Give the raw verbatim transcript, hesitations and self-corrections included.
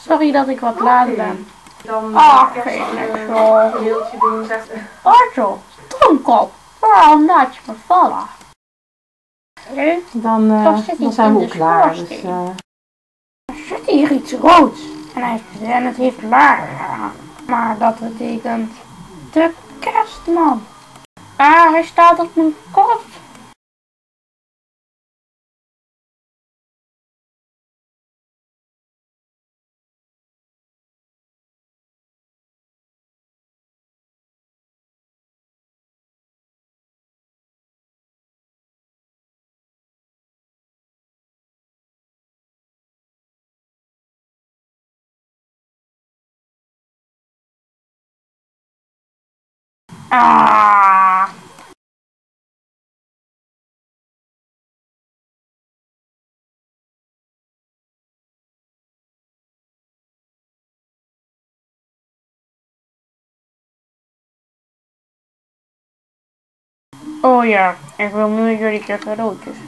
Sorry dat ik wat laat ben. Dan Ach, kerst vind dan ik een zo. deeltje doen, zegt ze. Arthur, dronkkop, waarom laat je me vallen? Hé, Dan, uh, toch zit dan iets zijn we in ook de klaar. Dus, schoorsteen. uh... Er zit hier iets roods en, hij, en het heeft lagen. Maar dat betekent de kerstman. Ah, hij staat op mijn kop. Ah. Oh ja, ik wil nu jullie de cadeautjes